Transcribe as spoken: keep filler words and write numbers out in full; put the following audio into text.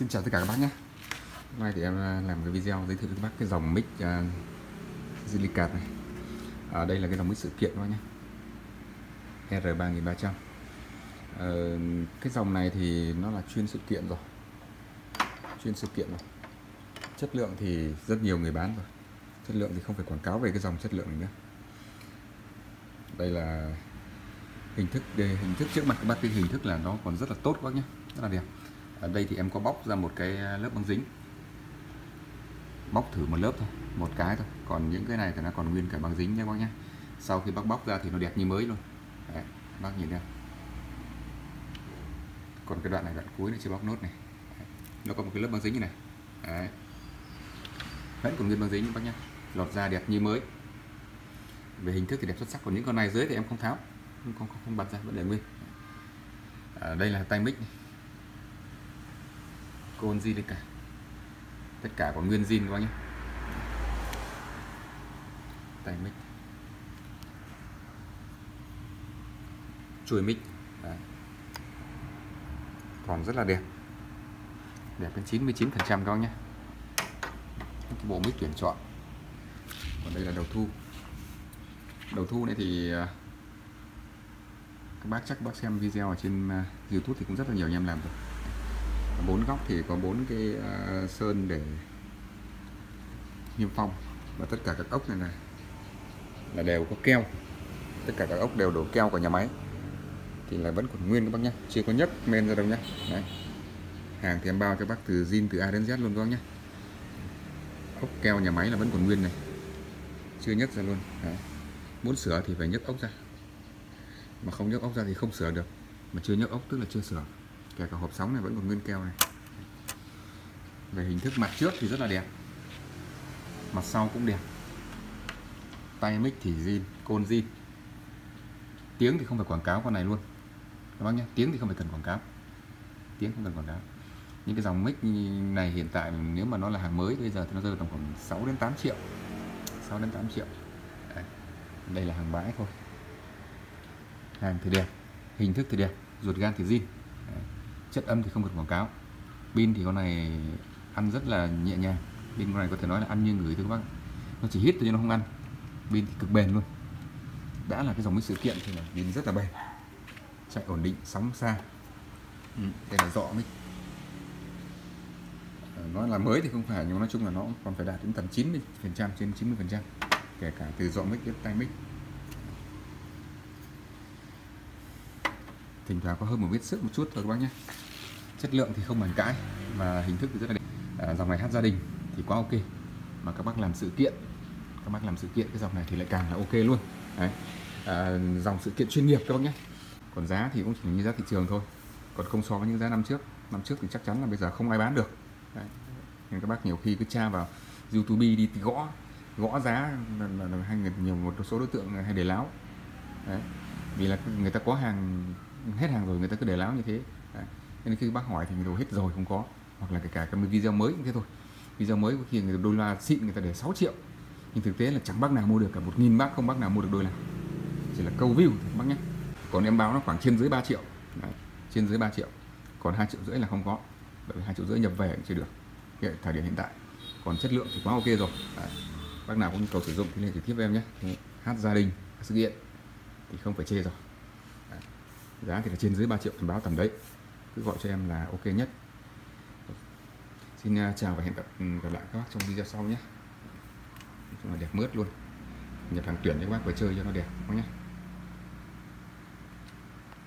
Xin chào tất cả các bác nhé. Hôm nay thì em làm cái video giới thiệu với các bác cái dòng mic uh, Zilicat này. Ở đây là cái dòng mic sự kiện các bác nhé, R ba nghìn ba trăm. uh, Cái dòng này thì nó là chuyên sự kiện rồi, chuyên sự kiện rồi. Chất lượng thì rất nhiều người bán rồi, chất lượng thì không phải quảng cáo về cái dòng chất lượng này nữa. Đây là hình thức đây, hình thức trước mặt các bác, cái hình thức là nó còn rất là tốt các bác nhé, rất là đẹp. Ở đây thì em có bóc ra một cái lớp băng dính, bóc thử một lớp thôi, một cái thôi. Còn những cái này thì nó còn nguyên cả băng dính nha các bác nhé. Sau khi bác bóc ra thì nó đẹp như mới luôn. Đấy, bác nhìn đây. Còn cái đoạn này, đoạn cuối này chưa bóc nốt này. Đấy, nó có một cái lớp băng dính như này. Đấy, vẫn còn nguyên băng dính bác nhé, lọt ra đẹp như mới. Về hình thức thì đẹp xuất sắc. Còn những con này dưới thì em không tháo, không không, không bật ra, vẫn để nguyên. À, đây là tai mic này, con Zilicat, tất cả còn nguyên zin các bác nhé. Tai mic, chuôi mic. Đấy, còn rất là đẹp, đẹp đến chín mươi chín phần trăm các bác nhé. Cái bộ mic tuyển chọn. Còn đây là đầu thu. Đầu thu này thì các bác chắc các bác xem video ở trên YouTube thì cũng rất là nhiều anh em làm rồi. Bốn góc thì có bốn cái uh, sơn để niêm phong, và tất cả các ốc này này là đều có keo, tất cả các ốc đều đổ keo của nhà máy thì là vẫn còn nguyên các bác nhé, chưa có nhấc men ra đâu nhé. Đấy, hàng thì em bao cho bác từ zin từ A đến Z luôn các bác nhé. Ốc keo nhà máy là vẫn còn nguyên này, chưa nhấc ra luôn. Đấy, muốn sửa thì phải nhấc ốc ra, mà không nhấc ốc ra thì không sửa được, mà chưa nhấc ốc tức là chưa sửa. Kể cả hộp sóng này vẫn còn nguyên keo này. Về hình thức mặt trước thì rất là đẹp, mặt sau cũng đẹp. Tai mic thì zin, côn zin. Tiếng thì không phải quảng cáo con này luôn các bác nhé, tiếng thì không phải cần quảng cáo, tiếng không cần quảng cáo. Những cái dòng mic này hiện tại nếu mà nó là hàng mới bây giờ thì nó rơi tầm khoảng sáu đến tám triệu, sáu đến tám triệu. Đấy, đây là hàng bãi thôi. Hàng thì đẹp, hình thức thì đẹp, ruột gan thì zin. Đấy, chất âm thì không cần quảng cáo. Pin thì con này ăn rất là nhẹ nhàng, pin con này có thể nói là ăn như ngửi thôi các bác. Nó chỉ hít thôi chứ nó không ăn. Pin thì cực bền luôn. Đã là cái dòng mic sự kiện thì là pin rất là bền, chạy ổn định, sóng xa. Ừ, đây là dọ mic. Nó là mới thì không phải, nhưng nói chung là nó còn phải đạt đến tầm chín mươi phần trăm, trên chín mươi phần trăm, kể cả từ dọ mic đến tai mic. Thỉnh thoảng có hơn một vết xước một chút thôi các bác nhé. Chất lượng thì không bàn cãi, mà hình thức thì rất là đẹp. À, dòng này hát gia đình thì quá ok, mà các bác làm sự kiện, các bác làm sự kiện cái dòng này thì lại càng là ok luôn. Đấy, à, dòng sự kiện chuyên nghiệp các bác nhé. Còn giá thì cũng chỉ như giá thị trường thôi, còn không so với những giá năm trước. Năm trước thì chắc chắn là bây giờ không ai bán được. Đấy, nên các bác nhiều khi cứ tra vào YouTube đi gõ gõ giá là, là, là hay người, nhiều một số đối tượng hay để láo. Đấy, vì là người ta có hàng hết hàng rồi, người ta cứ để láo như thế. Đấy, nên khi bác hỏi thì người ta hết rồi không có, hoặc là kể cả cái video mới cũng thế thôi. Video mới có khi người ta đôi loa xịn người ta để sáu triệu, nhưng thực tế là chẳng bác nào mua được, cả một nghìn bác không bác nào mua được đôi loa, chỉ là câu view bác nhé. Còn em báo nó khoảng trên dưới ba triệu. Đấy, trên dưới ba triệu, còn hai triệu rưỡi là không có, bởi vì hai triệu rưỡi nhập về cũng chưa được cái thời điểm hiện tại. Còn chất lượng thì quá ok rồi. Đấy, bác nào có nhu cầu sử dụng thì liên hệ trực tiếp với em nhé. Hát gia đình, sự kiện thì không phải chê rồi. Đấy, giá thì là trên dưới ba triệu, em báo tầm đấy, cứ gọi cho em là ok nhất. Xin chào và hẹn gặp, gặp lại các bác trong video sau nhé. Nói chung là đẹp mướt luôn, nhập hàng tuyển cho các bác về chơi cho nó đẹp nhé.